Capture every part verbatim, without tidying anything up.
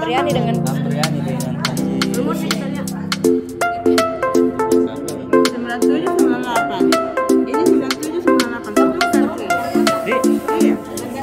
Ambriani dengan Ambriani dengan Haji. sembilan tujuh sembilan delapan. Ini sembilan tujuh sembilan delapan. Iya.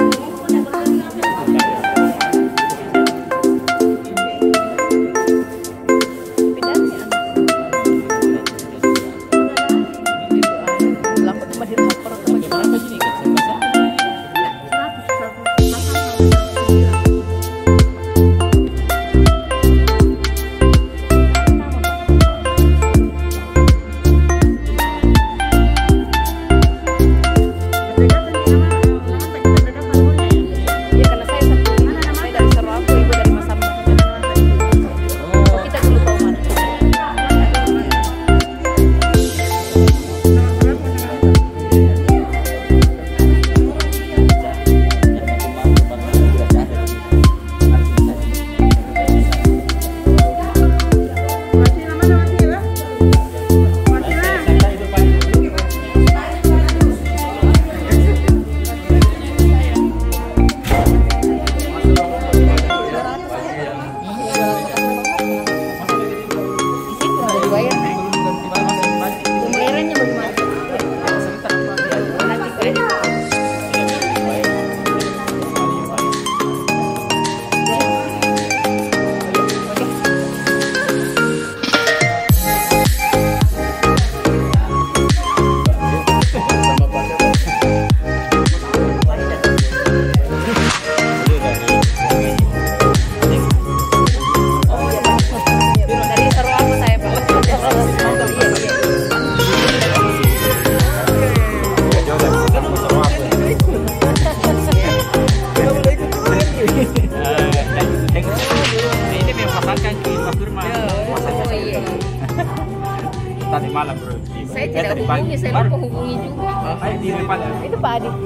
Tadi malam bro. Saya tidak hubungi, saya lupa hubungi juga. Itu Pak Adi.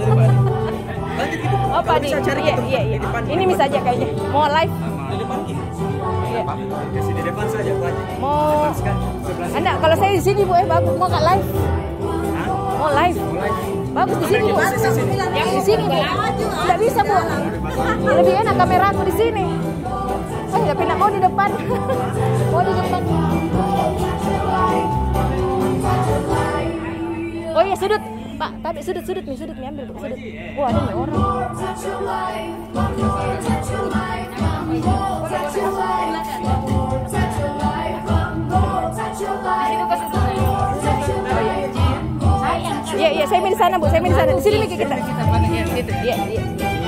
Oh Pak Adi. Iya iya iya. Ini bisa aja kayaknya. Mau live? Di depan. Iya. Kasih di depan saja Bu Haji. Mau. Anda kalau saya di sini Bu eh bagus mau nggak live? Mau live? Bagus di sini Bu. Yang di sini Bu. Tidak bisa Bu. Lebih enak kamera aku di sini. Oh ya pindah mau di depan. Mau di depan. Oh iya sudut, Pak. Tapi sudut sudut nih sudut nih ambil Bu, sudut. Wah ada nih orang. Iya iya saya main di sana Bu, saya main di sana. Di sini nih kita. Iya iya.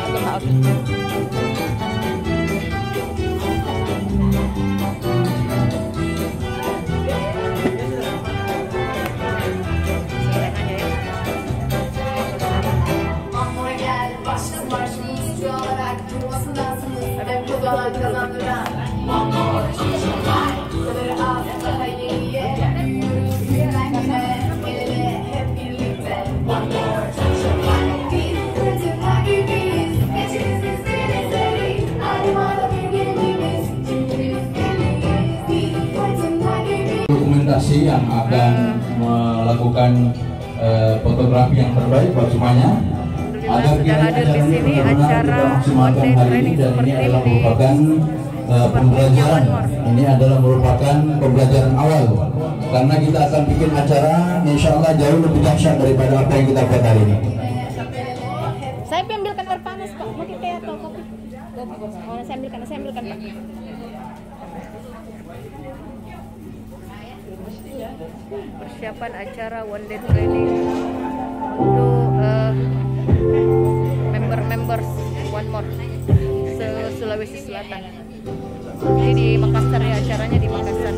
Dokumentasi yang akan melakukan uh, fotografi yang terbaik buat semuanya. Agar sudah hadir di sini acara one day training seperti ini adalah ini merupakan uh, pembelajaran. Ini adalah merupakan pembelajaran awal karena kita akan bikin acara insya Allah jauh lebih dahsyat daripada apa yang kita buat hari ini. Saya ambilkan air panas Pak, mungkin teh atau kopi. Oh, saya ambilkan, saya ambilkan Pak. Persiapan acara one day training untuk uh, member-members One More se Sulawesi Selatan. Ini di Makassar ya, acaranya di Makassar.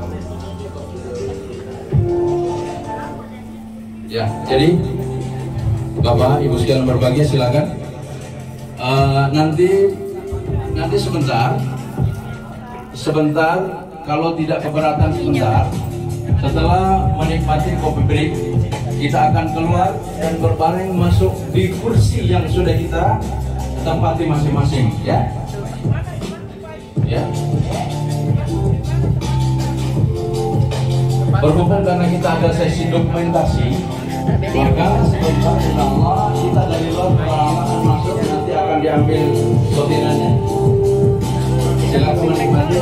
Ya, jadi Bapak Ibu sekalian berbahagia silakan. Uh, nanti nanti sebentar, sebentar kalau tidak keberatan sebentar. Setelah menikmati kopi break, kita akan keluar dan berbaring masuk di kursi yang sudah kita tempati masing-masing, ya. Ya. Berhubung karena kita ada sesi dokumentasi, maka sebentar insyaAllah kita dari luar pengalaman masuk nanti akan diambil sotinannya. Silakan menikmati.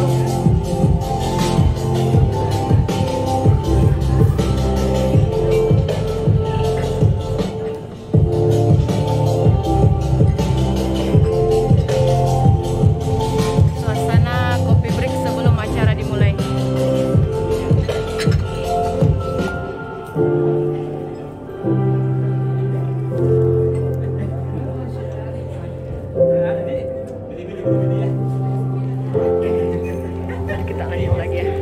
Suasana kopi break sebelum acara dimulai. Kita lanjut lagi ya.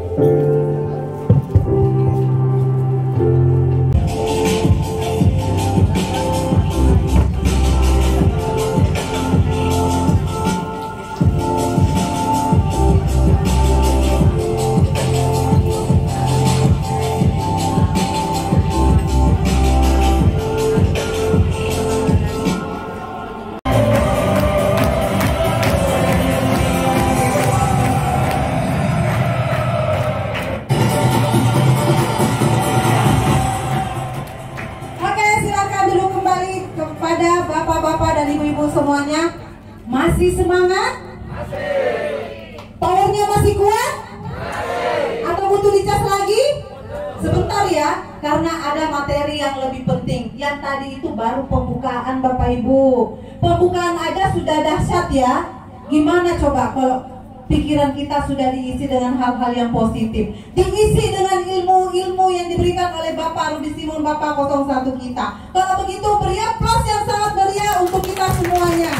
Kepada bapak-bapak dan ibu-ibu semuanya, masih semangat? Masih. Powernya masih kuat? Masih. Atau butuh dicas lagi? Sebentar ya, karena ada materi yang lebih penting. Yang tadi itu baru pembukaan Bapak Ibu. Pembukaan aja sudah dahsyat ya. Gimana coba kalau pikiran kita sudah diisi dengan hal-hal yang positif, diisi dengan ilmu-ilmu yang diberikan oleh Bapak Rudi Simon, Bapak nol satu kita. Kalau begitu beri aplaus yang sangat meriah untuk kita semuanya.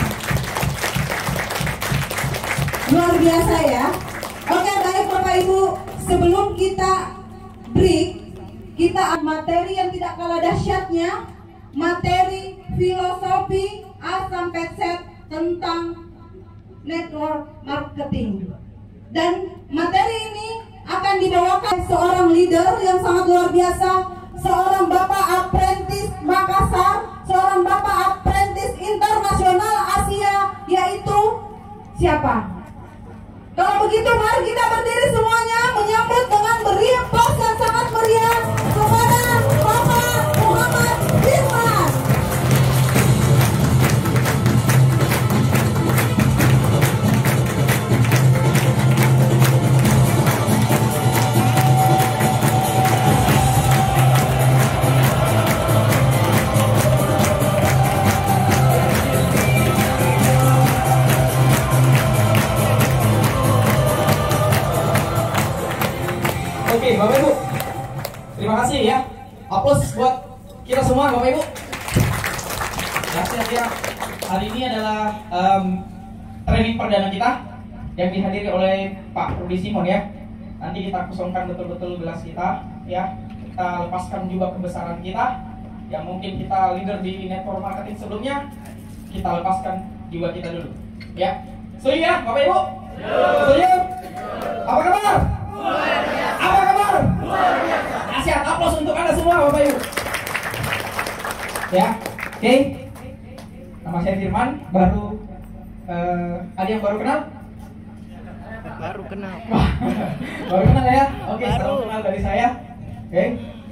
Luar biasa ya. Oke, baik Bapak Ibu, sebelum kita break, kita materi yang tidak kalah dahsyatnya, materi filosofi A sampai Z tentang network marketing. Dan materi ini akan dibawakan seorang leader yang sangat luar biasa, seorang Bapak Apprentice Makassar, seorang Bapak Apprentice Internasional Asia, yaitu siapa? Kalau begitu mari kita berdiri semuanya menyambut dengan beri aplaus yang sangat meriah kepada Bapak Muhammad Firman. Oke, Bapak Ibu, terima kasih ya. Aplaus buat kita semua, Bapak Ibu. Ya, saya kira hari ini adalah um, training perdana kita yang dihadiri oleh Pak Rudi Simon ya. Nanti kita kosongkan betul-betul gelas kita, ya. Kita lepaskan juga kebesaran kita, yang mungkin kita leader di network marketing sebelumnya, kita lepaskan jiwa kita dulu, ya. Setuju ya, Bapak Ibu? Setuju? Apa kabar? Apa kabar? Kasih aplaus untuk Anda semua, Bapak Ibu. Ya, oke. Okay. Nama saya Firman, baru uh, ada yang baru kenal? Baru kenal. Baru kenal ya? Oke, okay, salam kenal dari saya. Oke. Okay.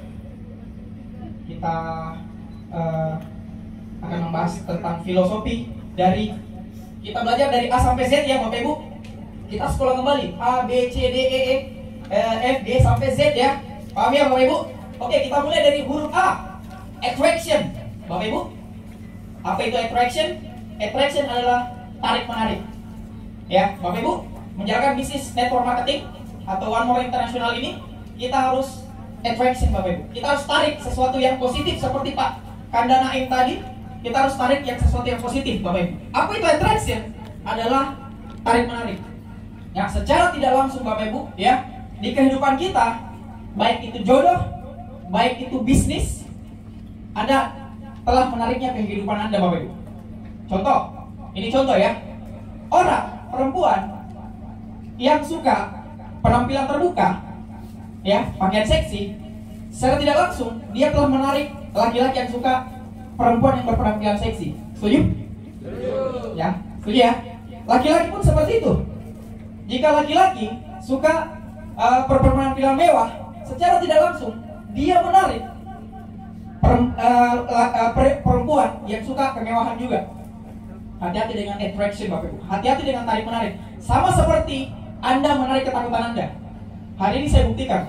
Kita uh, akan membahas tentang filosofi dari kita belajar dari A sampai Z ya, Bapak Ibu. Kita sekolah kembali A, B, C, D, E, E, F, G sampai Z ya. Paham ya Bapak Ibu? Oke, kita mulai dari huruf A. Attraction. Bapak Ibu, apa itu attraction? Attraction adalah tarik menarik. Ya, Bapak Ibu, menjalankan bisnis network marketing atau One More International ini, kita harus attraction Bapak Ibu. Kita harus tarik sesuatu yang positif seperti Pak Kanda Naim tadi. Kita harus tarik yang sesuatu yang positif Bapak Ibu. Apa itu attraction? Adalah tarik menarik. Ya, secara tidak langsung Bapak Ibu, ya, di kehidupan kita, baik itu jodoh, baik itu bisnis, Anda telah menariknya ke kehidupan Anda Bapak Ibu. Contoh, ini contoh ya. Orang, perempuan yang suka penampilan terbuka, ya, pakaian seksi, secara tidak langsung dia telah menarik laki-laki yang suka perempuan yang berpenampilan seksi. Setuju? Setuju. Ya, setuju ya. Laki-laki pun seperti itu. Jika laki-laki suka uh, berpenampilan mewah, secara tidak langsung dia menarik per, uh, uh, perempuan yang suka kemewahan juga. hati-hati dengan attraction Bapak Ibu, hati-hati dengan tarik-menarik. Sama seperti Anda menarik ketakutan Anda. Hari ini saya buktikan.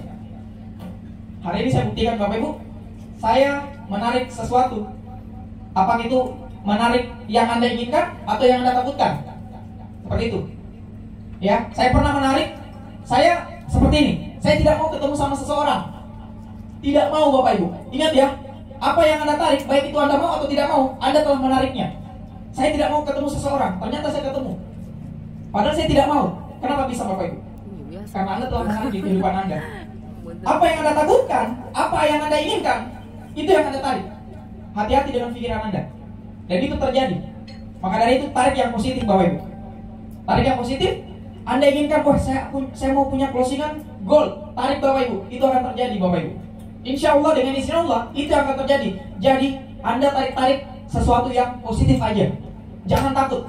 Hari ini saya buktikan Bapak Ibu, saya menarik sesuatu. Apakah itu menarik yang Anda inginkan atau yang Anda takutkan? Seperti itu. Ya, saya pernah menarik, saya seperti ini. Saya tidak mau ketemu sama seseorang. Tidak mau Bapak Ibu. Ingat ya, apa yang Anda tarik, baik itu Anda mau atau tidak mau, Anda telah menariknya. Saya tidak mau ketemu seseorang, ternyata saya ketemu. Padahal saya tidak mau. Kenapa bisa Bapak Ibu? Karena Anda telah menarik di kehidupan Anda. Apa yang Anda takutkan, apa yang Anda inginkan, itu yang Anda tarik. Hati-hati dengan pikiran Anda. Dan itu terjadi. Maka dari itu tarik yang positif Bapak Ibu. Tarik yang positif. Anda inginkan, wah saya, saya mau punya closingan gold. Tarik Bapak Ibu, itu akan terjadi Bapak Ibu. Insya Allah dengan izin Allah itu akan terjadi. Jadi Anda tarik-tarik sesuatu yang positif aja. Jangan takut.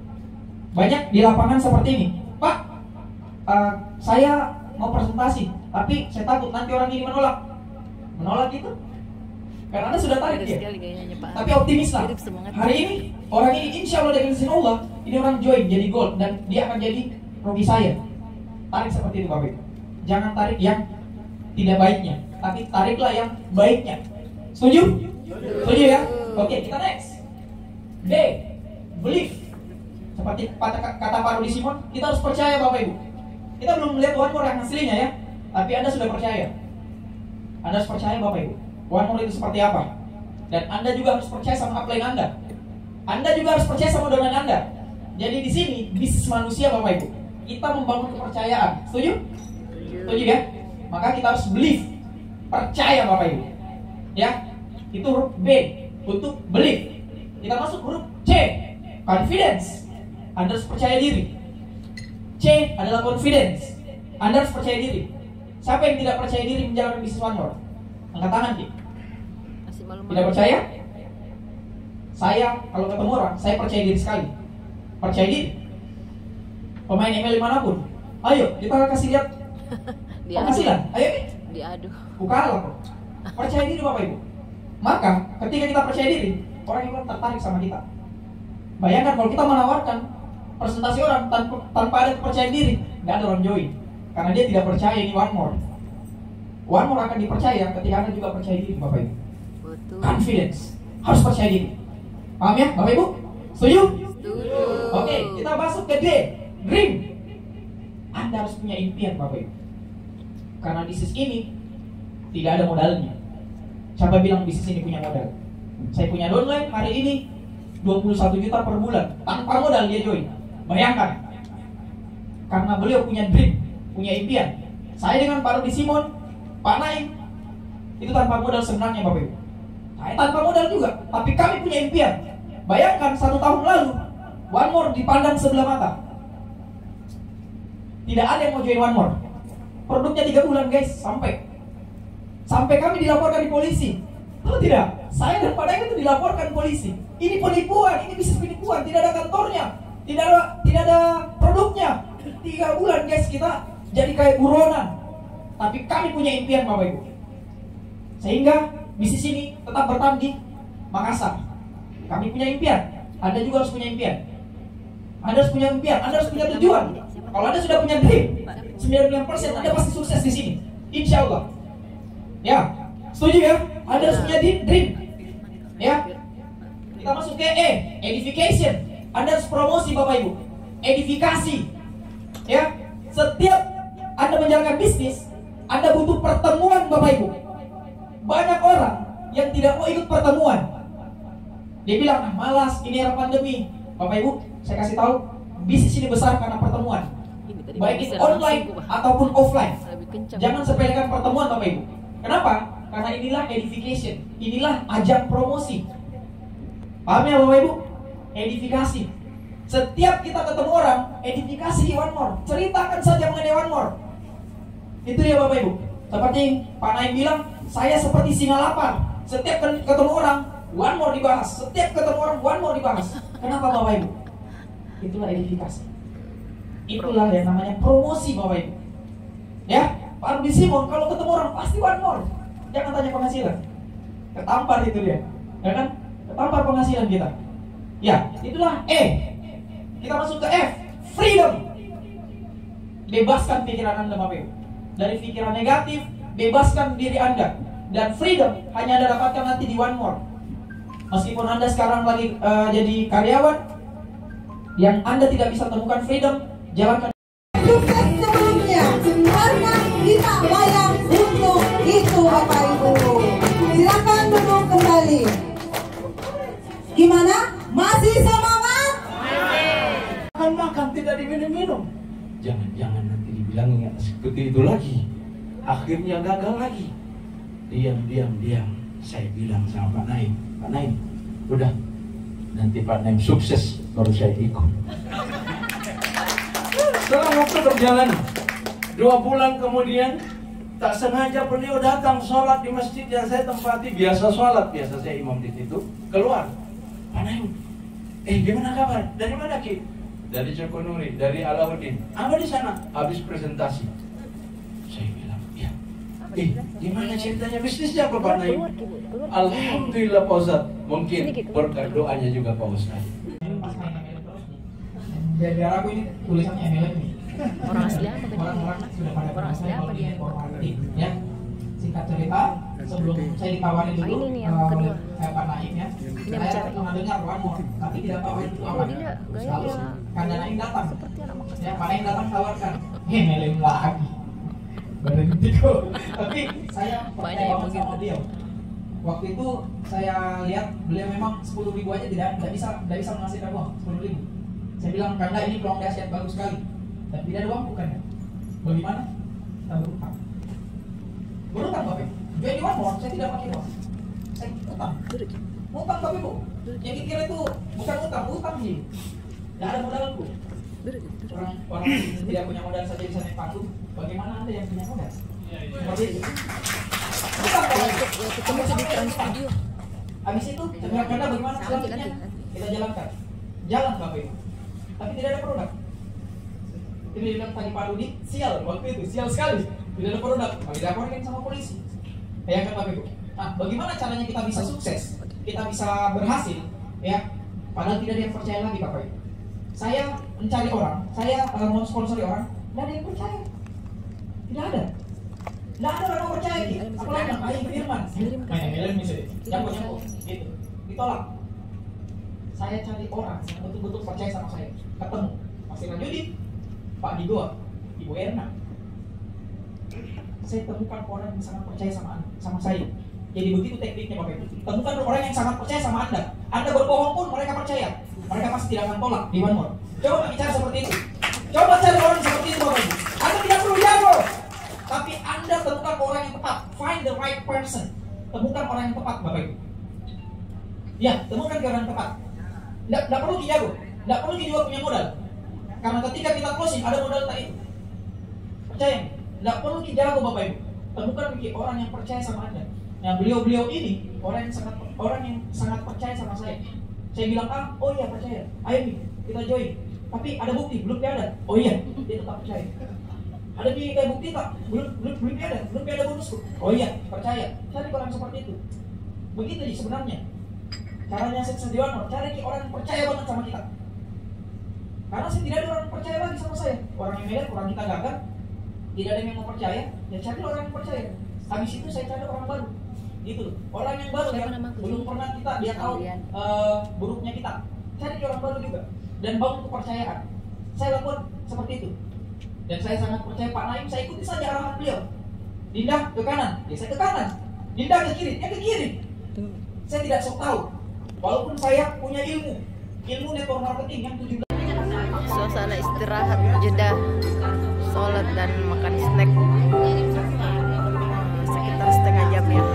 Banyak di lapangan seperti ini. Pak, uh, saya mau presentasi, tapi saya takut nanti orang ini menolak. Menolak itu karena Anda sudah tarik dia. Tapi optimislah. Hari ini orang ini insya Allah dengan izin Allah ini orang join jadi gold dan dia akan jadi rugi saya. Tarik seperti itu Bapak Ibu. Jangan tarik yang tidak baiknya, tapi tariklah yang baiknya. Setuju? Setuju ya? Oke, kita next. D, believe. Seperti kata Pak Rudi Simon, kita harus percaya Bapak Ibu. Kita belum melihat one more yang aslinya ya, tapi Anda sudah percaya. Anda harus percaya Bapak Ibu. One more itu seperti apa? Dan Anda juga harus percaya sama upline Anda. Anda juga harus percaya sama domain Anda. Jadi di sini bisnis manusia Bapak Ibu. Kita membangun kepercayaan. Setuju? Setuju ya? Maka kita harus believe. Percaya Bapak Ibu. Ya. Itu huruf B untuk believe. Kita masuk huruf C, confidence. Anda harus percaya diri. C adalah confidence. Anda harus percaya diri. Siapa yang tidak percaya diri menjalankan bisnis one more? Angkat tangan Ki. Tidak percaya? Saya kalau ketemu orang, saya percaya diri sekali. Percaya diri. Pemain M L manapun, ayo kita kasih lihat penghasilan. Ayo nih. Diadu. Bukalah. Percaya diri Bapak Ibu. Maka ketika kita percaya diri, orang yang tertarik sama kita. Bayangkan kalau kita menawarkan presentasi orang tanpa, tanpa ada kepercayaan diri, nggak ada orang join. Karena dia tidak percaya ini one more. One more akan dipercaya ketika Anda juga percaya diri Bapak Ibu. Betul. Confidence. Harus percaya diri. Paham ya Bapak Ibu? Setuju? Setuju. Oke, kita masuk ke D, dream. Anda harus punya impian Bapak Ibu. Karena bisnis ini tidak ada modalnya. Siapa bilang bisnis ini punya modal? Saya punya downline hari ini dua puluh satu juta per bulan. Tanpa modal dia join. Bayangkan. Karena beliau punya dream, punya impian. Saya dengan Pak Rudi Simon, Pak Naim, itu tanpa modal sebenarnya Bapak Ibu. Saya tanpa modal juga, tapi kami punya impian. Bayangkan satu tahun lalu one more dipandang sebelah mata. Tidak ada yang mau join one more. Produknya tiga bulan guys, sampai Sampai kami dilaporkan di polisi. Tahu tidak? Saya dan Pak Naim itu dilaporkan polisi. Ini penipuan, ini bisnis penipuan. Tidak ada kantornya, tidak ada, tidak ada produknya. Tiga bulan guys kita jadi kayak buronan. Tapi kami punya impian Bapak Ibu. Sehingga bisnis ini tetap bertahan di Makassar. Kami punya impian. Anda juga harus punya impian. Anda harus punya impian. Anda harus punya tujuan. Kalau Anda sudah punya dream, sembilan puluh sembilan persen Anda pasti sukses di sini. Insya Allah. Ya, setuju ya? Anda harus punya dream. Ya. Kita masuk ke E, edification. Anda harus promosi Bapak Ibu. Edifikasi. Ya. Setiap Anda menjalankan bisnis, Anda butuh pertemuan Bapak Ibu. Banyak orang yang tidak mau ikut pertemuan. Dia bilang, ah, malas, ini era pandemi. Bapak Ibu, saya kasih tahu, bisnis ini besar karena pertemuan. Baik itu online ataupun offline. Jangan sepelekan pertemuan Bapak Ibu. Kenapa? Karena inilah edification. Inilah ajang promosi. Paham ya Bapak Ibu? Edifikasi. Setiap kita ketemu orang, edifikasi one more. Ceritakan saja mengenai one more. Itu ya Bapak Ibu. Seperti Pak Naim bilang, saya seperti singa lapar. Setiap ketemu orang, one more dibahas. Setiap ketemu orang, one more dibahas. Kenapa Bapak Ibu? Itulah edifikasi. Itulah yang namanya promosi Bapak Ibu. Ya, Pak Rudi Simon kalau ketemu orang pasti one more. Jangan tanya penghasilan. Ketampar itu dia. Ya kan? Ketampar penghasilan kita. Ya, itulah E. Kita masuk ke F, freedom. Bebaskan pikiran Anda, Bapak Ibu. Dari pikiran negatif, bebaskan diri Anda. Dan freedom hanya Anda dapatkan nanti di one more. Meskipun Anda sekarang lagi uh, jadi karyawan, yang Anda tidak bisa temukan freedom, jalankan. Sukses sebelumnya, karena kita bayar untuk itu, Bapak Ibu. Silakan duduk kembali. Gimana? Masih semangat? Makan-makan tidak diminum-minum. Jangan-jangan nanti dibilangnya seperti itu lagi. Akhirnya gagal lagi. Diam, diam, diam. Saya bilang sama Pak Naim, Pak Naim, udah nanti Pak Naim sukses baru saya ikut. Setelah waktu berjalan dua bulan kemudian, tak sengaja beliau datang sholat di masjid yang saya tempati. Biasa sholat, biasa saya imam di situ. Keluar, Pak Naim, eh gimana kabar? Dari mana Ki? Dari Joko Nuri, dari Alauddin. Apa di sana? Habis presentasi. Saya bilang, ya. Eh, gimana ceritanya bisnisnya Pak Naim? Alhamdulillah Pak Ustadz. Mungkin berkat doanya juga Pak Ustadz. Biar aku ini tulisannya M L M nih. Orang asli apa tadi? Orang-orang sudah pada Orang asli apa dia? Ya, singkat cerita, sebelum saya ditawari dulu Ah, ini nih yang uh, kedua. oleh eh, Pak Naim ya, yang saya cewek. pernah dengar one more, tapi tidak tahu itu apa. Oh, dia gaya Lalu dia Kang Naim datang, seperti anak makan. ya Pak Naim datang tawarkan, eh M L M lagi, berhenti kok. Tapi saya Banyak percaya yang banget sama begitu. beliau. Waktu itu saya lihat beliau memang sepuluh ribu aja tidak tidak bisa tidak bisa menghasilkan uang sepuluh ribu. Saya bilang karena ini peluang dahsyat bagus sekali, dan tidak ada uang bukan ya? Bagaimana? Kita berutang. Berutang Bapak. Jadi one more, saya tidak pakai uang. Saya utang. Utang Bapak Ibu. Yang kira itu bukan utang, utang sih. Tidak ada modalku. Orang orang yang tidak punya modal saja bisa naik panggung. Bagaimana Anda yang punya modal? Seperti itu. Utang Bapak Ibu. Ketemu di Trans Video. Habis itu, saya bilang bagaimana Nanti, selanjutnya? nanti, nanti. Kita jalankan. Jalan Bapak Ibu. Tapi tidak ada produk. Ini bilang tadi Pak Rudi, sial waktu itu, sial sekali. Tidak ada produk, kami dilaporkan sama polisi. Bayangkan Bapak Ibu. Nah, bagaimana caranya kita bisa sukses? Kita bisa berhasil, ya? Padahal tidak ada yang percaya lagi Bapak Ibu. Saya mencari orang, saya uh, mau sponsori orang, tidak ada yang percaya. Tidak ada. Tidak ada orang yang percaya gitu. Apalagi yang Aing Firman, main M L M misalnya, nyamuk nyamuk, gitu. Ditolak. Saya cari orang yang betul-betul percaya sama saya. Ketemu Mas Ira Judi, Pak Digo, Ibu Erna. Saya temukan orang yang sangat percaya sama sama saya. Jadi begitu tekniknya Bapak Ibu. Temukan orang yang sangat percaya sama Anda. Anda berbohong pun mereka percaya. Mereka pasti tidak akan tolak di one more. Coba bicara seperti itu. Coba cari orang seperti itu Bapak Ibu. Anda tidak perlu jago. Tapi Anda temukan orang yang tepat. Find the right person. Temukan orang yang tepat Bapak Ibu. Ya, temukan orang yang tepat. Tidak, tidak perlu jago. Tidak perlu juga punya modal. Karena ketika kita closing ada modal tak itu. Percaya? Tidak perlu jago Bapak Ibu. Temukan orang yang percaya sama Anda. Nah, beliau-beliau ini orang yang sangat orang yang sangat percaya sama saya. Saya bilang ah, oh iya percaya. Ayo nih, kita join. Tapi ada bukti, belum ada. Oh iya, dia tetap percaya. Ada di kayak bukti tak? Belum belum belum ada, belum ada bonusku. Oh iya, percaya. Cari orang seperti itu. Begitu sih sebenarnya. Caranya sukses di one more, cari orang yang percaya banget sama kita. Karena saya tidak ada orang yang percaya lagi sama saya. Orang yang beda, orang kita gagal, tidak ada yang mau percaya. Ya cari orang yang percaya. Habis itu saya cari orang baru. Gitu loh. Orang yang baru yang belum pernah kita dia tahu uh, buruknya kita. Cari orang baru juga dan bangun kepercayaan. Saya lakukan seperti itu. Dan saya sangat percaya Pak Naim, saya ikuti saja arahan beliau. Dinda ke kanan, ya saya ke kanan. Dinda ke kiri, ya ke kiri. Saya tidak sok tahu. Walaupun saya punya ilmu, ilmu network marketing yang tujuh belas. Suasana istirahat jeda sholat dan makan snack sekitar setengah jam ya.